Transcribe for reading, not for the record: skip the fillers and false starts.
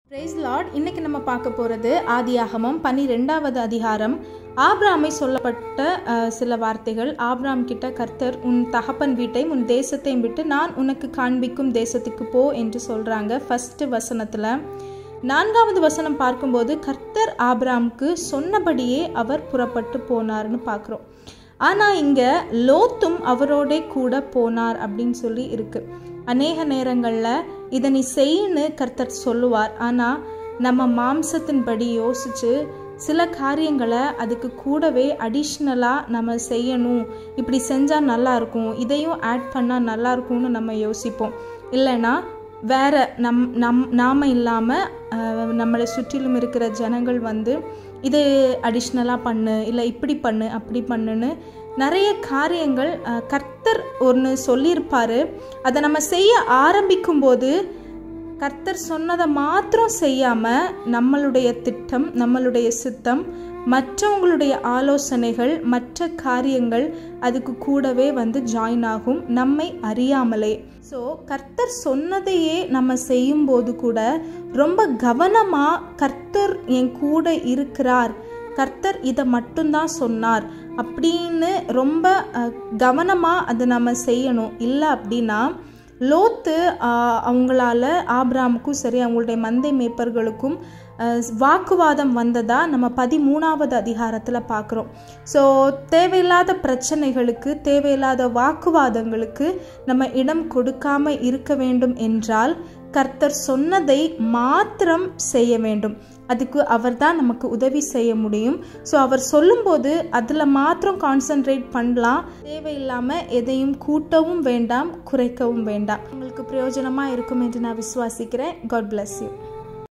Price Lord. இன்னைக்கு நம்ம பார்க்க போகிறது ஆதியாகமம் 12வது அதிகாரம். ஆபிராமை சொல்லப்பட்ட சில வார்த்தைகள். ஆபிராம் கிட்ட கர்த்தர் உன் தகப்பன் வீட்டையும் உன் தேசத்தையும் விட்டு நான் உனக்கு காண்பிக்கும் தேசத்துக்கு போ என்று சொல்கிறாங்க. ஃபர்ஸ்ட் வசனத்தில். 4வது வசனம் பார்க்கும்போது கர்த்தர் ஆபிராமுக்கு சொன்னபடியே அவர் புறப்பட்டு போனார்னு பார்க்குறோம். ஆனால் இங்கே லோத்தும் அவரோட கூட போனார் அப்படின்னு சொல்லி இருக்கு. அநேக நேரங்களில் இதை நீ செய்யன்னு கர்த்தர் சொல்லுவார். ஆனால் நம்ம மாம்சத்தின்படி யோசித்து சில காரியங்களை அதுக்கு கூடவே அடிஷ்னலாக நம்ம செய்யணும், இப்படி செஞ்சால் நல்லாயிருக்கும், இதையும் ஆட் பண்ணால் நல்லாயிருக்கும்னு நம்ம யோசிப்போம். இல்லைன்னா வேற நாம இல்லாமல் நம்மளை சுற்றிலும் இருக்கிற ஜனங்கள் இது அடிஷ்னலாக பண்ணு, இல்லை இப்படி பண்ணு, அப்படி பண்ணுன்னு நிறைய காரியங்கள் கர்த்தர் ஒன்று சொல்லியிருப்பார். அதை நம்ம செய்ய ஆரம்பிக்கும்போது கர்த்தர் சொன்னதை மாத்திரம் செய்யாமல் நம்மளுடைய திட்டம், நம்மளுடைய சித்தம், மற்றவங்களுடைய ஆலோசனைகள், மற்ற காரியங்கள் அதுக்கு கூடவே ஜாயின் ஆகும் நம்மை அறியாமலே. ஸோ கர்த்தர் சொன்னதையே நம்ம செய்யும்போது கூட ரொம்ப கவனமாக கர்த்தர் என் கூட இருக்கிறார், கர்த்தர் இதை மட்டும்தான் சொன்னார் அப்படின்னு ரொம்ப கவனமாக அதை நம்ம செய்யணும். இல்லை அப்படின்னா லோத்து அவங்களால ஆபிராமுக்கும் சரி அவங்களுடைய மந்தை மேய்ப்பர்களுக்கும் வாக்குவாதம் வந்ததாக நம்ம 13வது அதிகாரத்தில் பார்க்குறோம். ஸோ தேவையில்லாத பிரச்சனைகளுக்கு, தேவையில்லாத வாக்குவாதங்களுக்கு நம்ம இடம் கொடுக்காம இருக்க வேண்டும் என்றால் கர்த்தர் சொன்னதை மாத்திரம் செய்ய வேண்டும். அதுக்கு அவர் தான் நமக்கு உதவி செய்ய முடியும். ஸோ அவர் சொல்லும்போது அதில் மாத்திரம் கான்சென்ட்ரேட் பண்ணலாம். தேவையில்லாமல் எதையும் கூட்டவும் வேண்டாம், குறைக்கவும் வேண்டாம். உங்களுக்கு பிரயோஜனமாக இருக்கும் என்று நான் விசுவாசிக்கிறேன். God bless you.